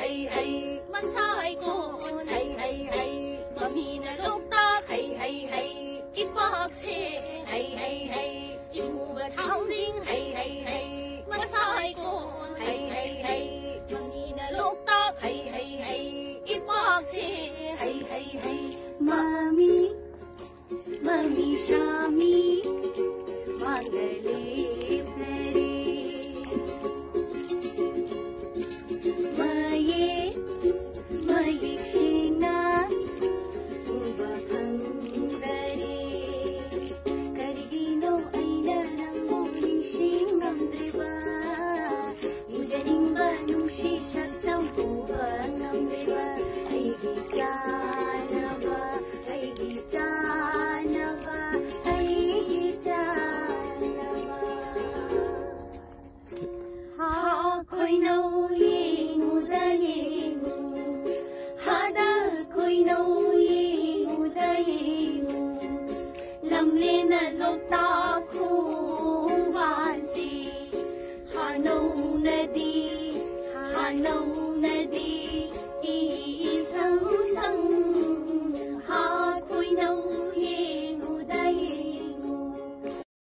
hey hey, mansay kon, hey hey hey, mamina loktak, hey hey hey, ipakse, hey hey hey, imubat howling, hey hey hey, mansay kon, hey hey hey, mamina loktak, hey hey hey, ipakse, hey hey hey, mami, mami shami, mangale. Loktak kung wansi, hanaw na di, hanaw